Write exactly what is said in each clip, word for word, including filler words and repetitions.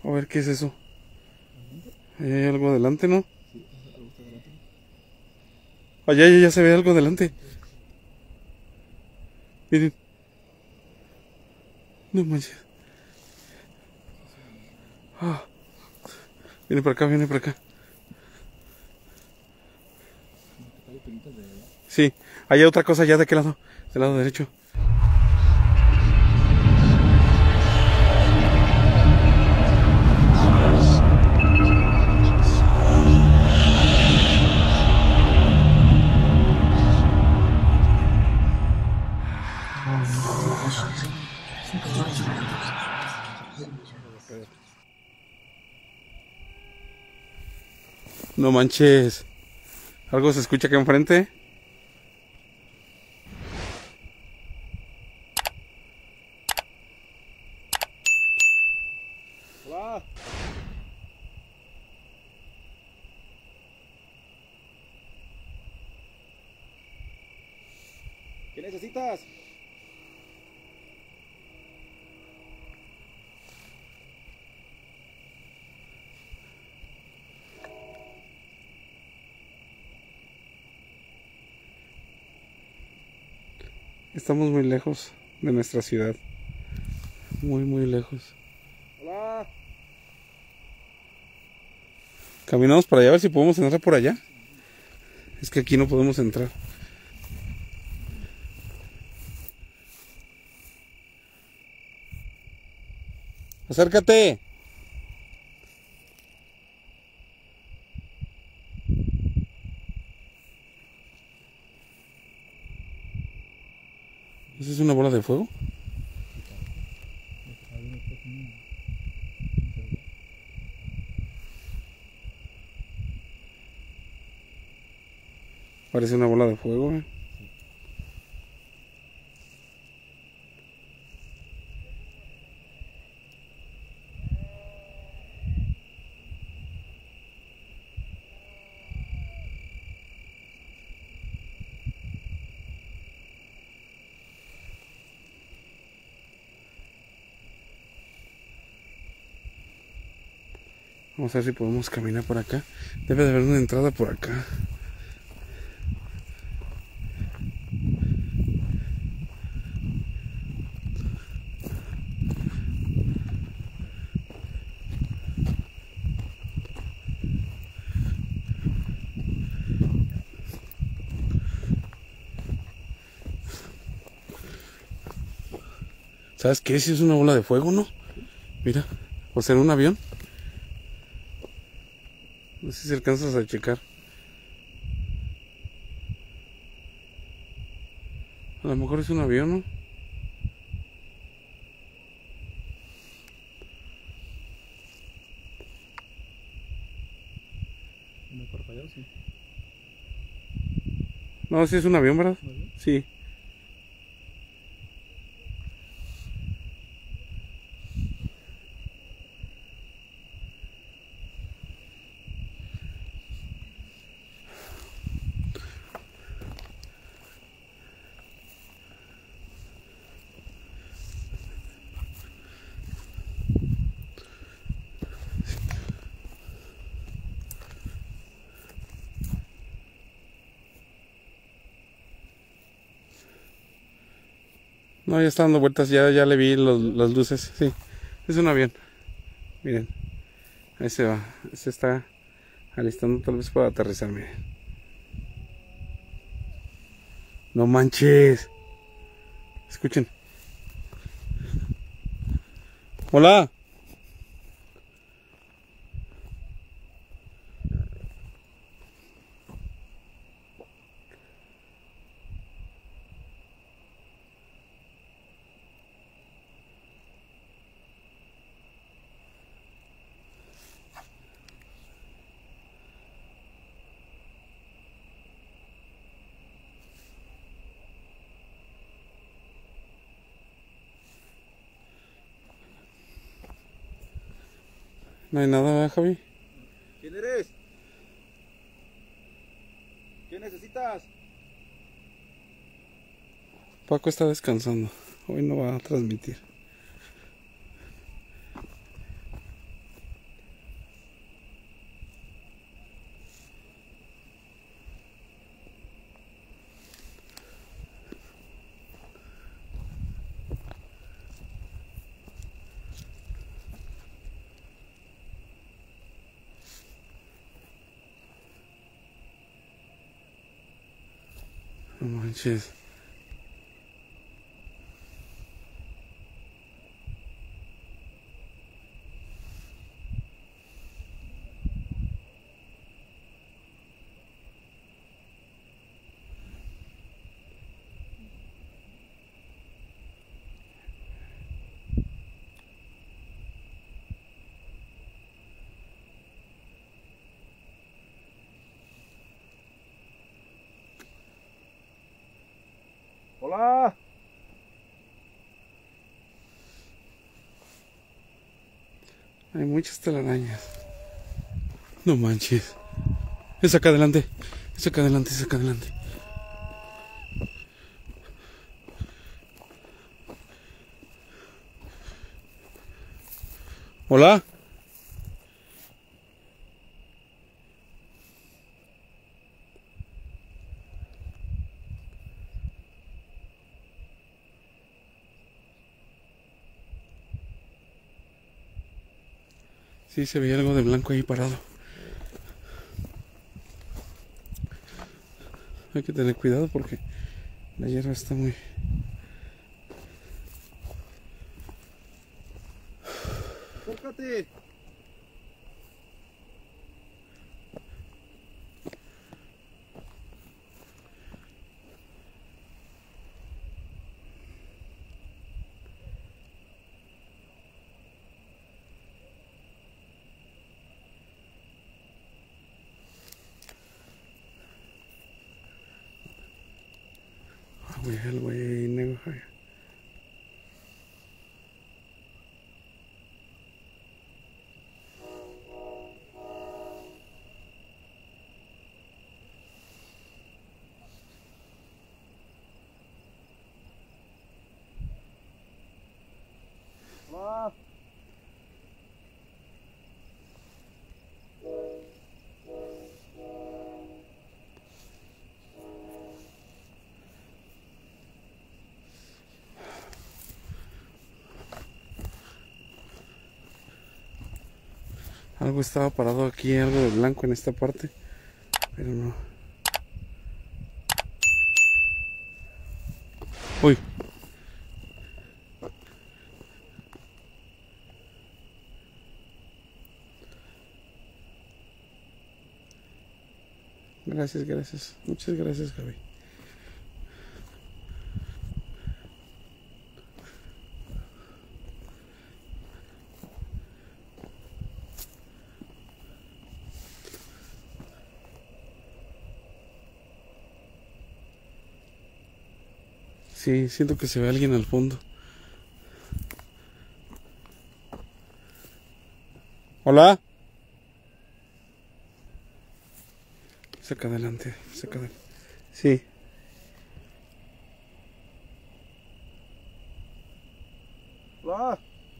A ver, ¿qué es eso? Ahí hay algo adelante, ¿no? Allá ya, ya se ve algo adelante. Miren. No manches. Ah. Viene para acá, viene para acá. Sí, hay otra cosa allá de aquel lado, del lado derecho. No manches. ¿Algo se escucha acá enfrente? Hola. ¿Qué necesitas? Estamos muy lejos de nuestra ciudad. Muy, muy lejos. Hola. Caminamos para allá a ver si podemos entrar por allá. Es que aquí no podemos entrar. Acércate. ¿Esa es una bola de fuego? Parece una bola de fuego, ¿eh? Vamos a ver si podemos caminar por acá. Debe de haber una entrada por acá. ¿Sabes qué? Si es una bola de fuego, ¿no? Mira, o sea, un avión. No sé si alcanzas a checar. A lo mejor es un avión, ¿no? ¿Me parpadeó? Sí. No, sí es un avión, ¿verdad? ¿Un avión? Sí. No, ya está dando vueltas, ya, ya le vi los, las luces. Sí, es un avión. Miren, ahí se va. Se está alistando tal vez para aterrizar, miren. No manches. Escuchen. Hola. No hay nada, ¿verdad, Javi? ¿Quién eres? ¿Qué necesitas? Paco está descansando. Hoy no va a transmitir. manches. Hola. Hay muchas telarañas. No manches. Es acá adelante. Es acá adelante, es acá adelante. Hola. Sí, se veía algo de blanco ahí parado. Hay que tener cuidado porque la hierba está muy... Acércate. Ah, güey, algo ahí negro. Ay. Hola. Algo estaba parado aquí, algo de blanco en esta parte, pero no. Uy. Gracias, gracias. Muchas gracias, Gaby. Sí, siento que se ve alguien al fondo. Hola. Saca adelante, saca adelante. Sí. Hola.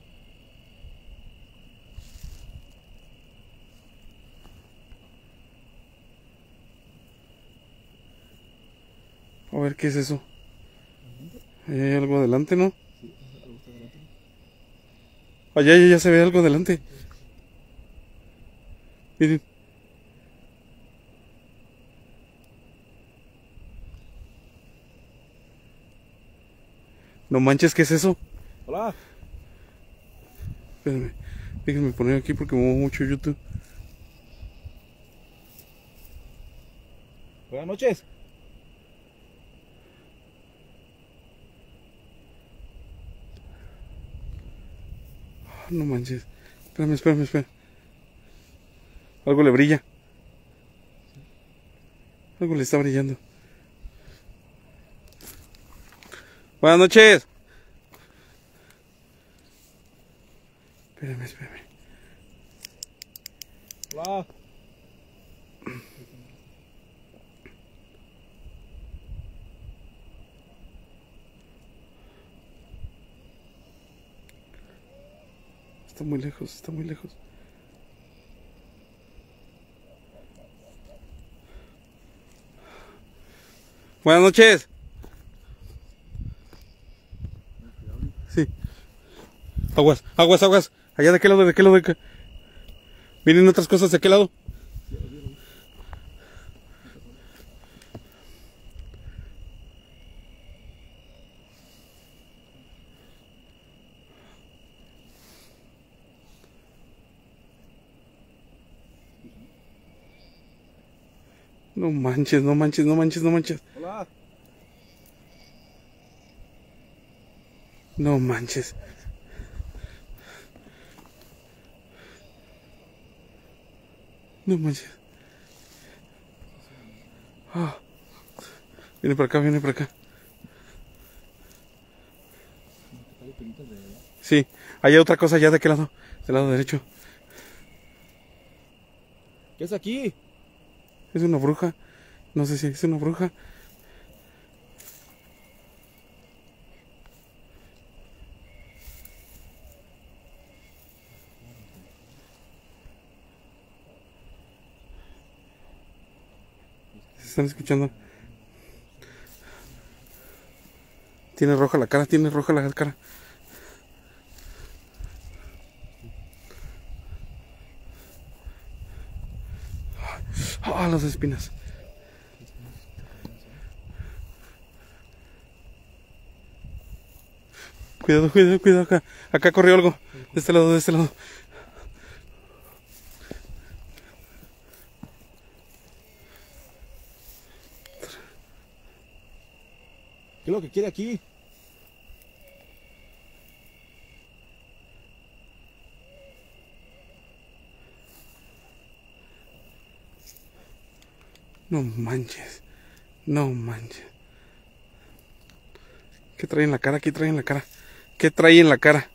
A ver, ¿qué es eso? Ahí hay algo adelante, ¿no? Sí, algo está adelante. Allá ya, ya se ve algo adelante. Miren. No manches, ¿qué es eso? Hola. Espérenme. Déjenme poner aquí porque me muevo mucho YouTube. Buenas noches. No manches. Espérame, espérame, espérame. Algo le brilla. Algo le está brillando. Buenas noches. Espérame, espérame. Hola. Está muy lejos, está muy lejos. Buenas noches. Sí. Aguas, aguas, aguas. Allá de qué lado, de qué lado, de qué. Vienen otras cosas de qué lado. No manches, no manches, no manches, no manches. Hola. No manches. No manches. Ah. Viene por acá, viene por acá. Sí, hay otra cosa ya de aquel lado, del lado derecho. ¿Qué es aquí? Es una bruja. No sé si es una bruja. ¿Se están escuchando? Tiene roja la cara, tiene roja la cara. Ah, las espinas. Cuidado, cuidado, cuidado acá. Acá corrió algo. De este lado, de este lado. ¿Qué es lo que quiere aquí? No manches. No manches. ¿Qué trae en la cara? ¿Qué trae en la cara? ¿Qué trae en la cara?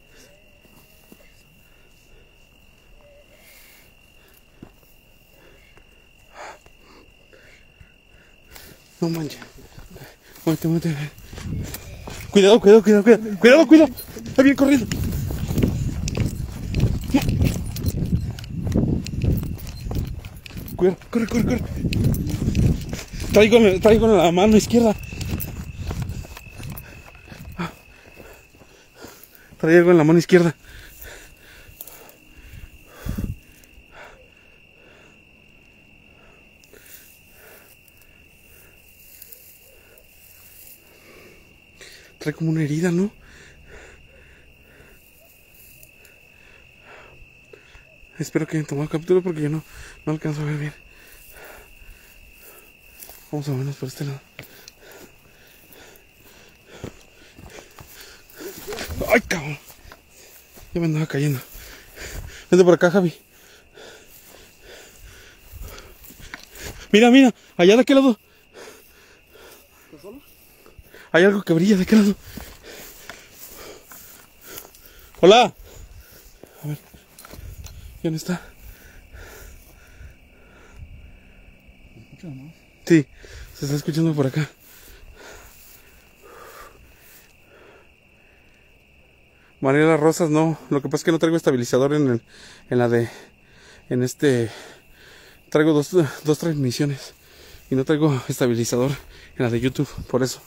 No manches. Muévete, muévete. Cuidado, cuidado, cuidado, cuidado. Cuidado, cuidado. Está bien corriendo. Cuidado, corre, corre, corre. Traigo, traigo la mano izquierda. Trae algo en la mano izquierda. Trae como una herida, ¿no? Espero que hayan tomado captura porque yo no, no alcanzo a ver bien. Vamos a vernos por este lado. ¡Ay, cabrón! Ya me andaba cayendo. Vente por acá, Javi. Mira, mira, allá de aquel lado. ¿Estás solo? Hay algo que brilla de aquel lado. Hola. A ver. ¿Quién está? ¿Me escuchas más? Sí, se está escuchando por acá. Mariela Rosas, no. Lo que pasa es que no traigo estabilizador en, el, en la de... En este... Traigo dos, dos transmisiones. Y no traigo estabilizador en la de YouTube. Por eso.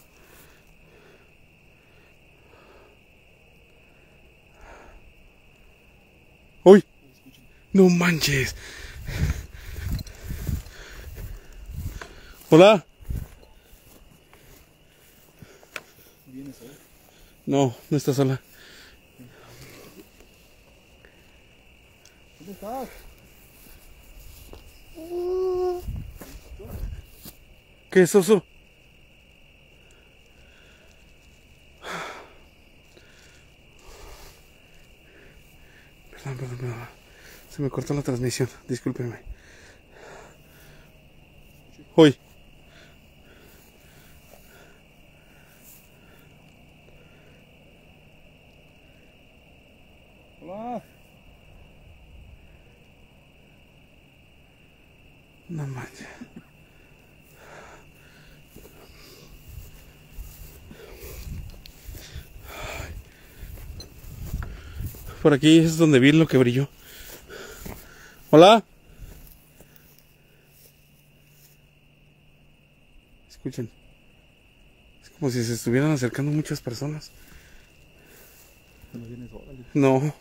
¡Uy! ¡No manches! Hola. ¿Vienes sola? No, no está sola. ¿Dónde estás? ¿Qué es eso? Perdón, perdón, perdón. Se me cortó la transmisión. Discúlpeme. Uy. Hola. No manches. Por aquí es donde vi lo que brilló. Hola. Escuchen. Es como si se estuvieran acercando muchas personas. No vienes sola. No.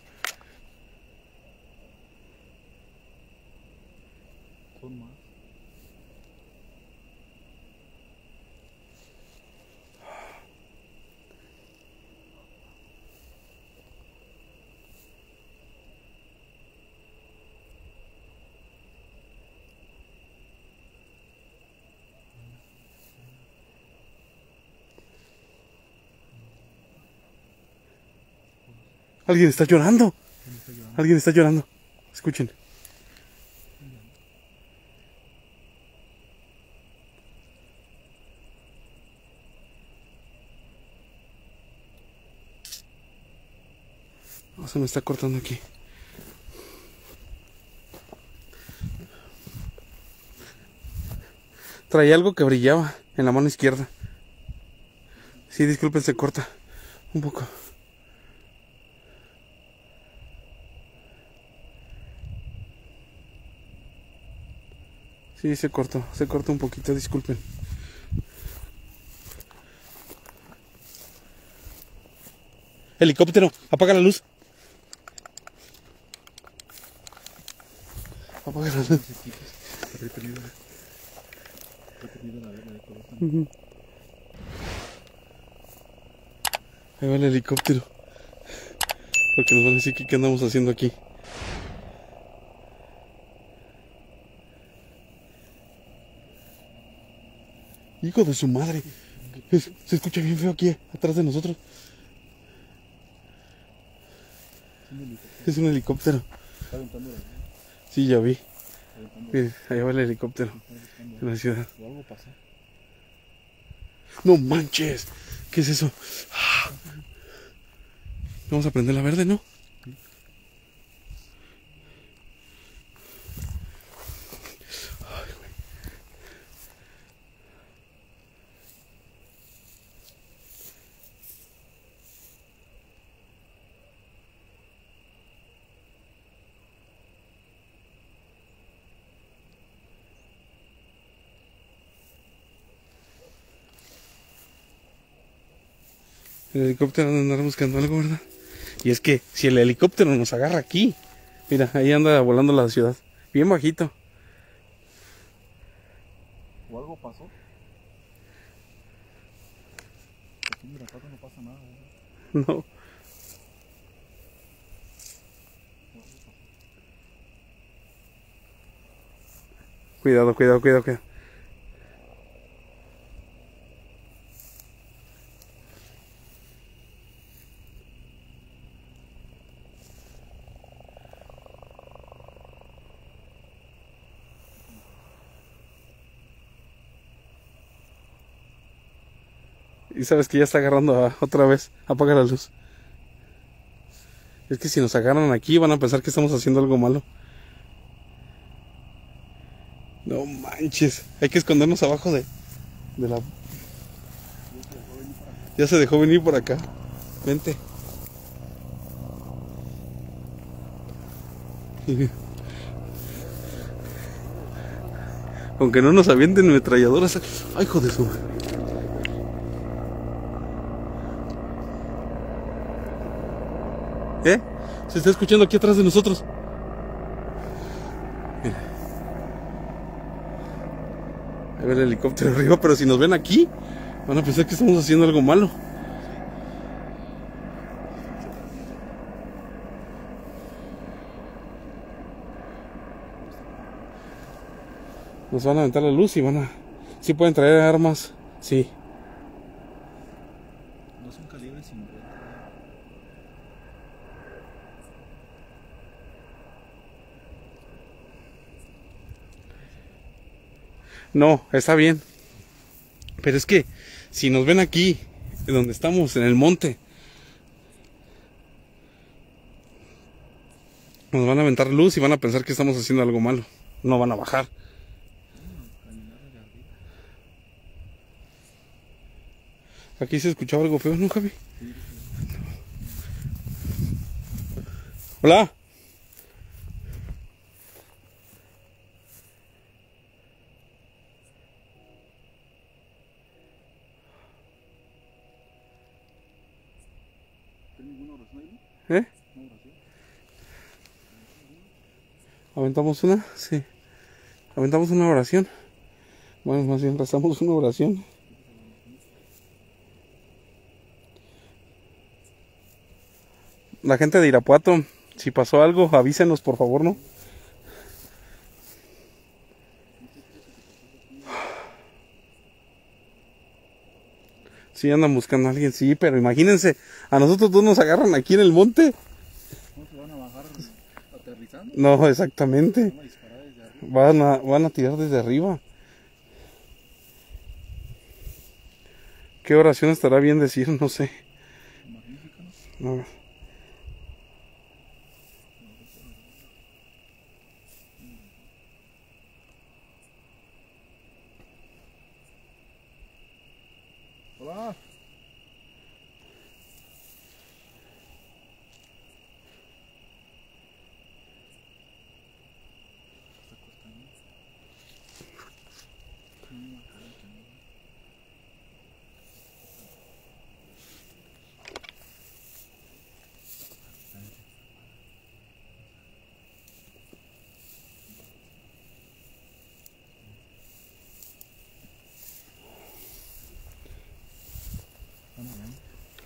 Son más. Alguien está llorando. ¿Quién está llorando? Alguien está llorando. Escuchen. Oh, se me está cortando aquí. Traía algo que brillaba en la mano izquierda. Sí, disculpen, se corta un poco. Sí, se cortó, se cortó un poquito, disculpen. Helicóptero, apaga la luz. Apaga la luz. Está retenido. Está retenido la vela de color también. Ahí va el helicóptero. Porque nos van a decir que qué andamos haciendo aquí. Hijo de su madre. Es- se escucha bien feo aquí, atrás de nosotros. Es un helicóptero. Es un helicóptero. Está aventando la vela. Sí, ya vi. Está aventando. Miren, ahí va el helicóptero Está buscando. en la ciudad. O algo pasó. No manches. ¿Qué es eso? Ah. Vamos a prender la verde, ¿no? Ay, güey. El helicóptero anda a andar buscando algo, ¿verdad? Y es que si el helicóptero nos agarra aquí, mira, ahí anda volando la ciudad, bien bajito. O algo pasó. Aquí mira, acá no pasa nada. ¿Eh? No, O algo pasó. cuidado, cuidado, cuidado, cuidado. Y sabes que ya está agarrando a- otra vez. Apaga la luz. Es que si nos agarran aquí van a pensar que estamos haciendo algo malo. No manches. Hay que escondernos abajo de, de la... Ya se dejó venir por acá. Vente. Aunque no nos avienten metralladoras. Ay, hijo de su... ¿Eh? Se está escuchando aquí atrás de nosotros. Mira. Ahí va el helicóptero arriba, pero si nos ven aquí, van a pensar que estamos haciendo algo malo. Nos van a aventar la luz y van a... Sí pueden traer armas, sí. No son calibres cincuenta. No, está bien. Pero es que si nos ven aquí, donde estamos, en el monte, nos van a aventar luz y van a pensar que estamos haciendo algo malo. No van a bajar. Caminar de arriba. Aquí se escuchaba algo feo, ¿no, Javi? Hola. ¿Tienes ninguna oración ahí? ¿Eh? ¿Una oración? ¿Aventamos una? Sí. ¿Aventamos una oración? Bueno, más bien rezamos una oración. La gente de Irapuato, si pasó algo, avísenos, por favor, ¿no? Sí, andan buscando a alguien, sí, pero imagínense, a nosotros dos nos agarran aquí en el monte No, exactamente. Van a disparar desde arriba. Van a, van a tirar desde arriba. ¿Qué oración estará bien decir? No sé. Magnífica, ¿no? No. Hola. Está cortando. Mm, acá lo tengo. Vamos bien.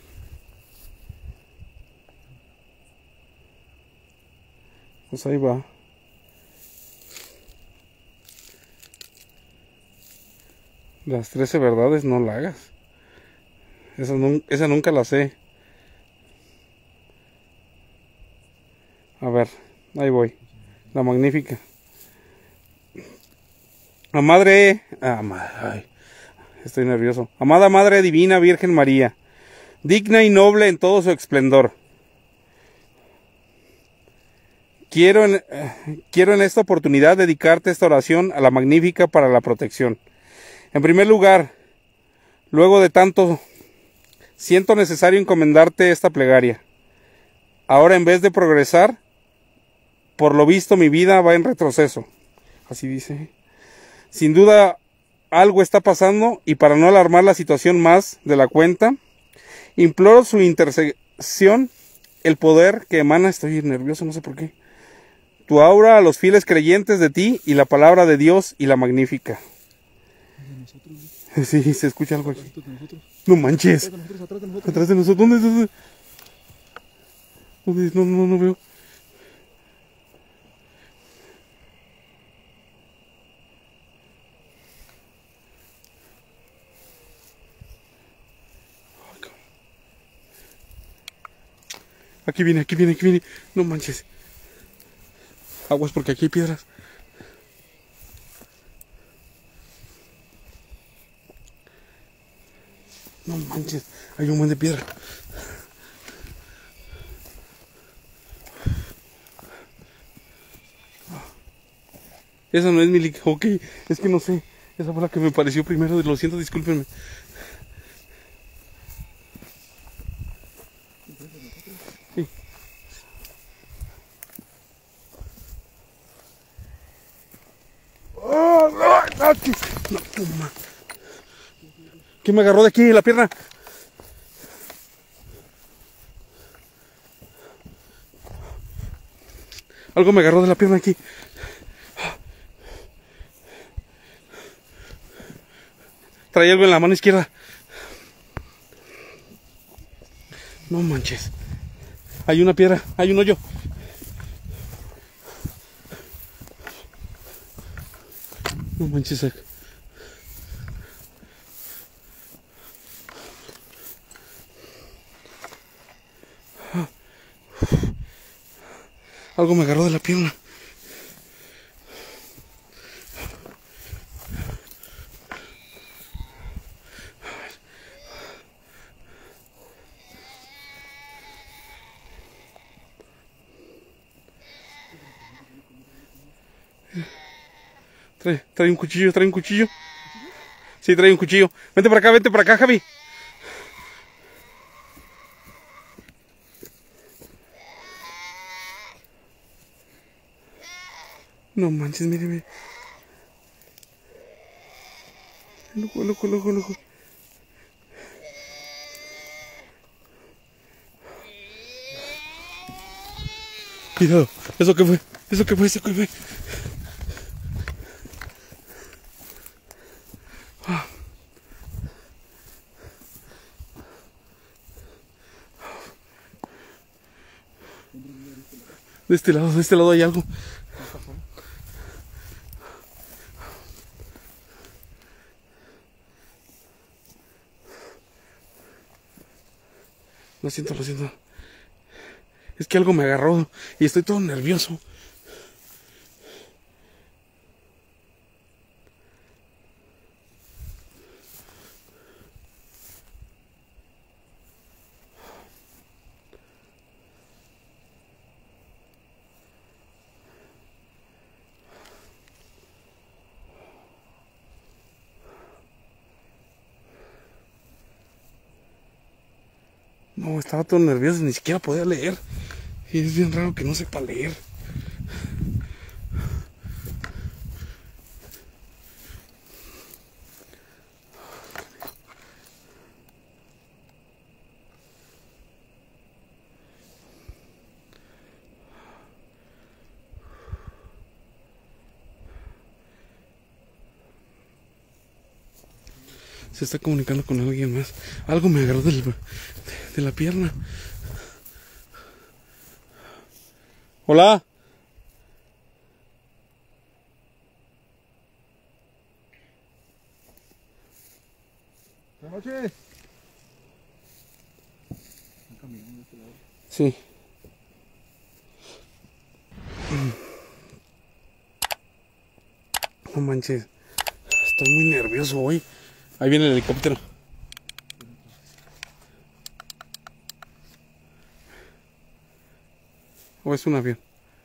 Pues ahí va. Las trece verdades no la hagas. Esa, nun- esa nunca la sé. A ver, ahí voy. La magnífica. La madre. Ah, ma- ay, estoy nervioso. Amada Madre Divina Virgen María, digna y noble en todo su esplendor. Quiero en, eh, quiero en esta oportunidad dedicarte esta oración a la magnífica para la protección. En primer lugar, luego de tanto, siento necesario encomendarte esta plegaria. Ahora, en vez de progresar, por lo visto mi vida va en retroceso. Así dice. Sin duda algo está pasando y para no alarmar la situación más de la cuenta, imploro su intercesión, el poder que emana, estoy nervioso, no sé por qué, tu aura a los fieles creyentes de ti y la palabra de Dios y la magnífica. De nosotros, ¿no? Sí, se escucha algo aquí. Atrás de nosotros. No manches. Atrás de nosotros, atrás de nosotros. Atrás de nosotros. ¿Dónde? ¿Dónde? ¿Dónde? No, no, no veo. Aquí viene, aquí viene, aquí viene. No manches. Aguas porque aquí hay piedras. No manches. Hay un buen de piedra. Esa no es mi lica. Ok. Es que no sé. Esa fue la que me pareció primero. Lo siento, discúlpenme. Sí. ¡Oh, no! ¡Ah, sí! No, toma. ¿Quién me agarró de aquí la pierna? Algo me agarró de la pierna aquí. Traía algo en la mano izquierda. No manches. Hay una piedra, hay un hoyo. No manches. Algo me agarró de la pierna. Trae, trae un cuchillo, trae un cuchillo. Sí, trae un cuchillo. Vente para acá, vente para acá, Javi. No manches, mire, mire. Loco, loco, loco, loco. Cuidado. ¿Eso qué fue? ¿Eso qué fue? ¿Eso qué fue? Ah. De este lado, de este lado hay algo. Lo siento, lo siento. Es que algo me agarró y estoy todo nervioso. No, estaba todo nervioso, ni siquiera podía leer. Y es bien raro que no sepa leer. Se está comunicando con alguien más. Algo me agarró del, de, de la pierna. Hola. Buenas noches. ¿Están caminando de este lado? Sí. No manches. Estoy muy nervioso hoy. Ahí viene el helicóptero. ¿O es un avión?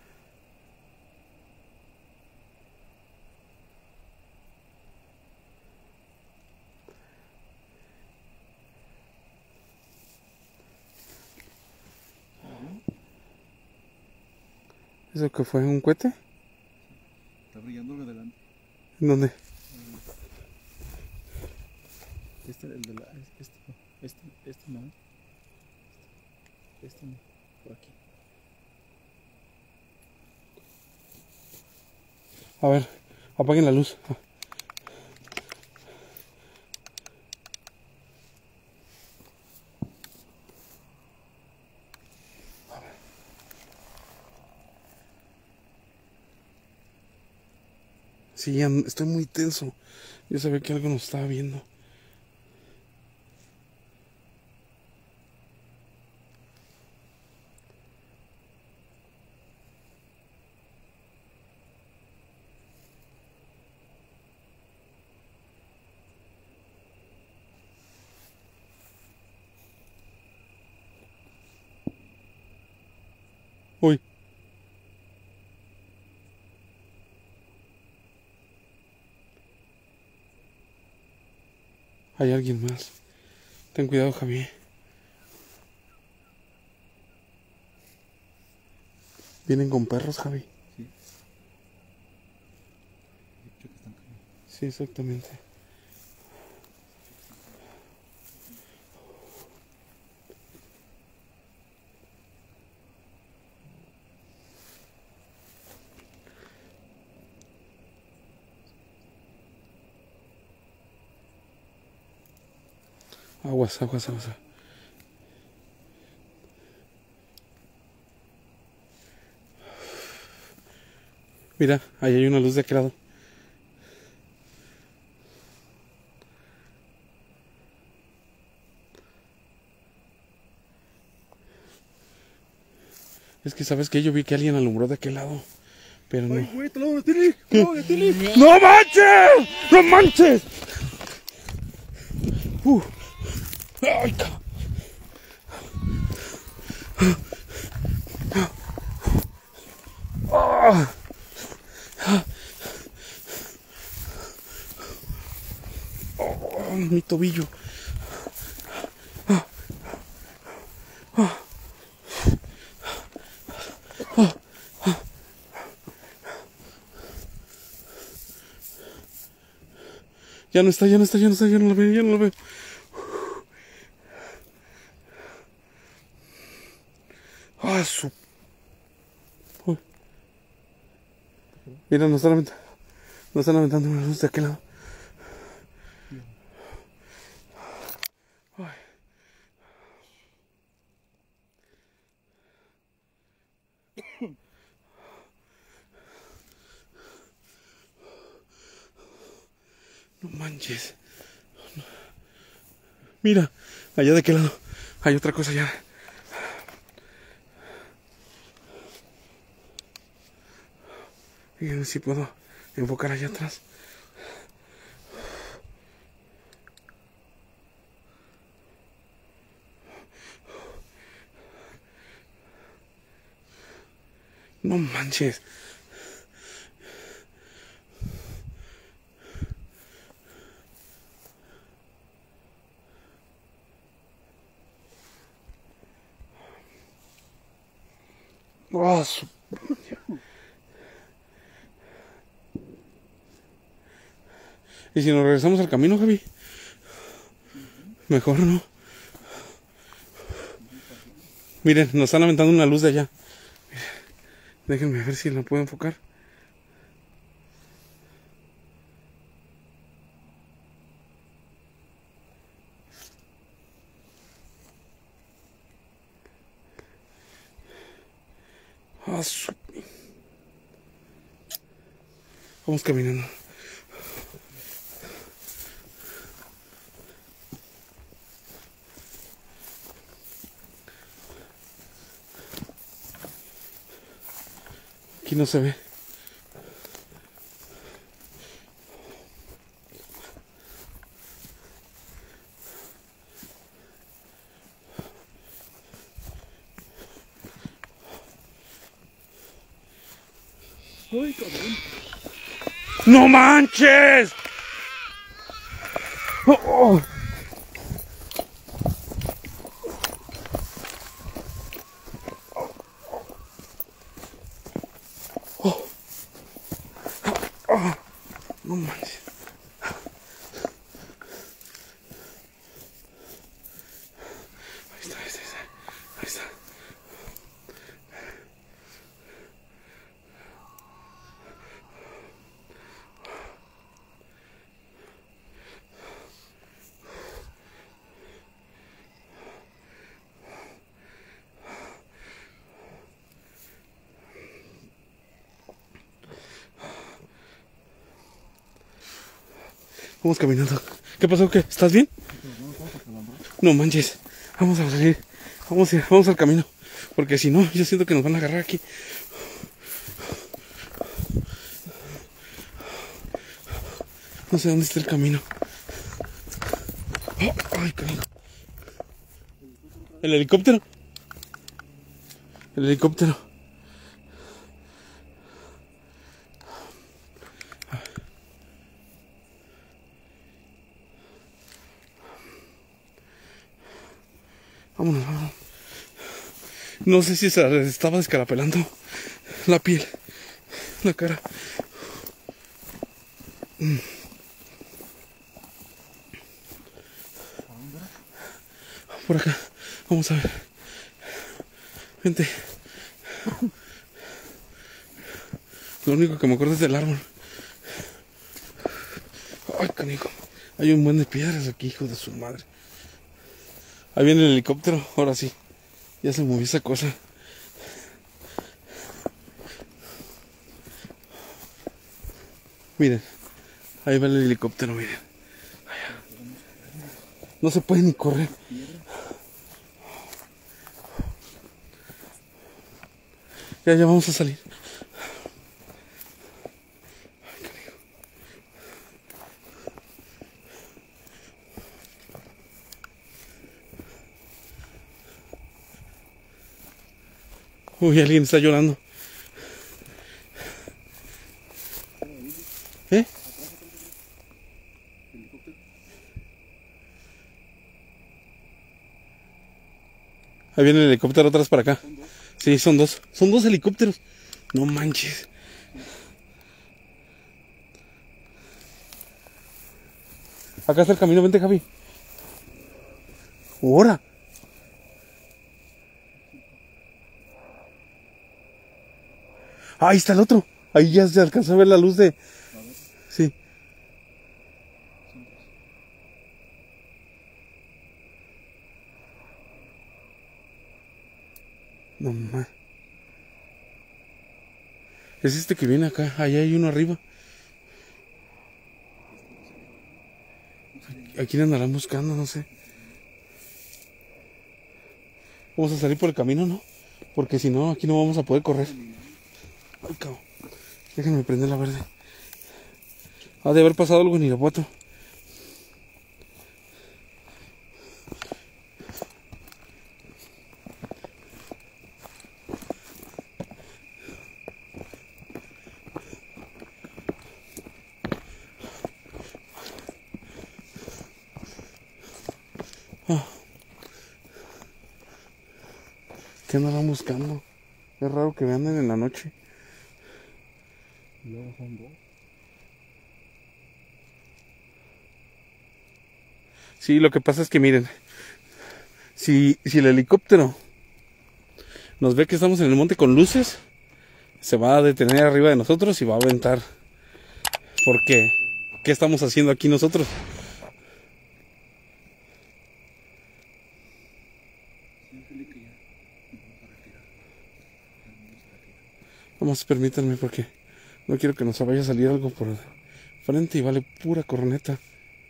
¿Eso que fue? ¿Un cohete? Está brillando lo de adelante. ¿En dónde? Este, el de la. Este, no. Este, este no. Este no. Por aquí. A ver, apaguen la luz. Sí, am- estoy muy tenso. Yo sabía que algo nos estaba viendo. Uy. Hay alguien más. Ten cuidado, Javier. ¿Vienen con perros, Javi? Sí. Dicho que están caminando. Sí, exactamente. Aguas, aguas, aguas. Mira, ahí hay una luz de aquel lado. Es que, ¿sabes qué? Yo vi que alguien alumbró de aquel lado. Pero no. ¡Ay, güey! ¡Te lo voy a meter! ¡Te lo voy a meter! ¡No manches! ¡No manches! Uh. ¡Ay, ca- Ah. Oh, mi tobillo. Ya no está, ya no está, ya no está, ya no lo veo, ya no lo veo. Ah, su... Uy. Mira, nos están aventando, nos están aventando una luz de aquel lado. Ay. No manches. Mira, allá de aquel lado hay otra cosa ya. Y a ver si puedo enfocar allá atrás. No manches. Oh, su- ¿Y si nos regresamos al camino, Javi? Mejor, ¿no? Miren, nos están aventando una luz de allá. Déjenme ver si la puedo enfocar. Ah, su- Vamos caminando. Aquí no se ve. ¡Ay, cabrón! ¡No manches! Oh, oh. Oh. Oh. No manches. Ahí está, ahí está, ahí está. Vamos caminando. ¿Qué pasó? ¿Qué? ¿Estás bien? No manches. Vamos a salir. Vamos, a, vamos al camino. Porque si no, yo siento que nos van a agarrar aquí. No sé dónde está el camino. Oh, ay, cariño. ¿El helicóptero? El helicóptero. Vámonos, vámonos. No sé si se estaba descarapelando la piel, la cara. Mm. Por acá, vamos a ver. Vente. Lo único que me acuerdo es del árbol. Ay, canijo. Hay un buen de piedras aquí, hijo de su madre. Ahí viene el helicóptero, ahora sí. Ya se movió esa cosa. Miren, ahí va el helicóptero, miren. Allá. No se puede ni correr. Ya, ya vamos a salir. Uy, alguien está llorando. ¿Eh? Ahí viene el helicóptero atrás para acá. Sí, son dos. Son dos helicópteros. No manches. Acá está el camino, vente, Javi. Ahora. Ahí está el otro. Ahí ya se alcanzó a ver la luz de... Sí. No más. Es este que viene acá. Allá hay uno arriba. ¿A quién andarán buscando? No sé. Vamos a salir por el camino, ¿no? Porque si no, aquí no vamos a poder correr. Ay, cabrón. Déjenme prender la verde. Ha de haber pasado algo en Irapuato. Ah. ¿Qué andarán buscando? Es raro que me anden en la noche. Y luego son dos. Sí, lo que pasa es que miren, si, si el helicóptero nos ve que estamos en el monte con luces, se va a detener arriba de nosotros y va a aventar. ¿Por qué? ¿Qué estamos haciendo aquí nosotros? Vamos, permítanme porque no quiero que nos vaya a salir algo por frente y vale pura corneta.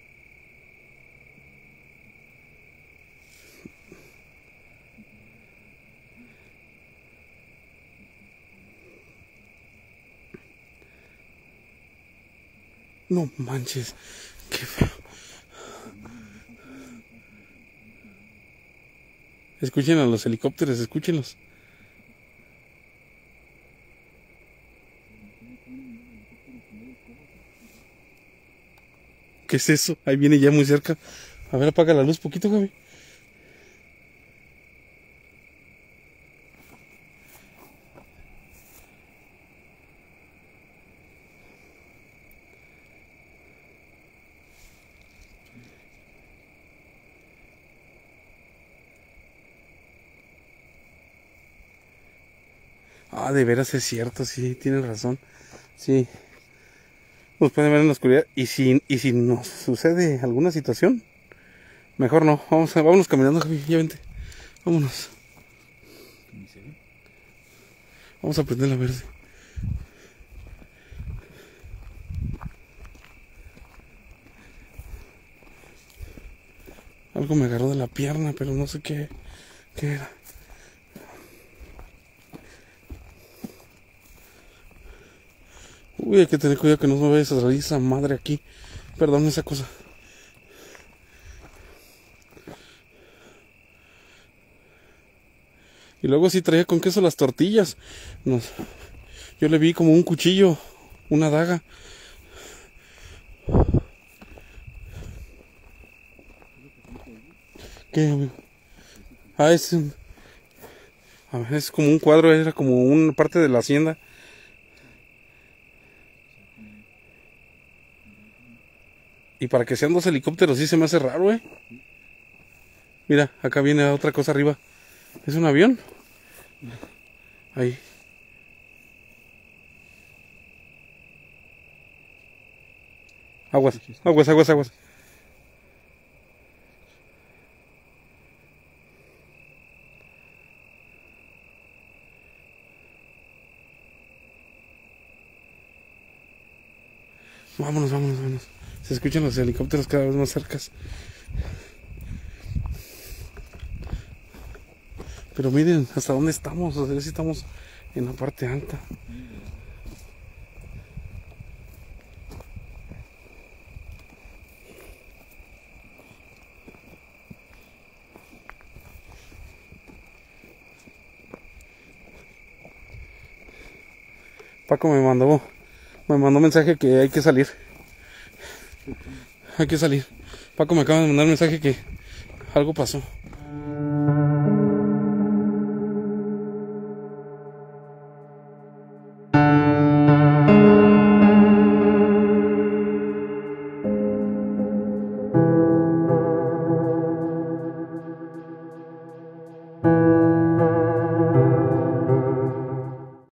No manches, qué feo. Escuchen a los helicópteros, escúchenlos. ¿Qué es eso? Ahí viene ya muy cerca. A ver, apaga la luz poquito, Javi. Ah, de veras es cierto, sí, tienes razón. Sí. Nos pueden ver en la oscuridad. Y si, y si nos sucede alguna situación, mejor no. Vamos a, vámonos caminando, Javi. Ya vente. Vámonos. Ni se ve. Vamos a prender la verde. Algo me agarró de la pierna, pero no sé qué, qué era. Uy, hay que tener cuidado que no me vaya a salir esa madre aquí. Perdón, esa cosa. Y luego sí traía con queso las tortillas. Nos, yo le vi como un cuchillo, una daga. ¿Qué, amigo? Ah, es un... A ver, es como un cuadro, era como una parte de la hacienda. Y para que sean dos helicópteros sí se me hace raro, eh. Mira, acá viene otra cosa arriba. ¿Es un avión? Ahí. Aguas, aguas, aguas, aguas. Vámonos, vámonos, vámonos. Se escuchan los helicópteros cada vez más cercas. Pero miren hasta dónde estamos. O sea, si estamos en la parte alta. Paco me mandó, me mandó mensaje que hay que salir. Hay que salir. Paco me acaba de mandar un mensaje que algo pasó.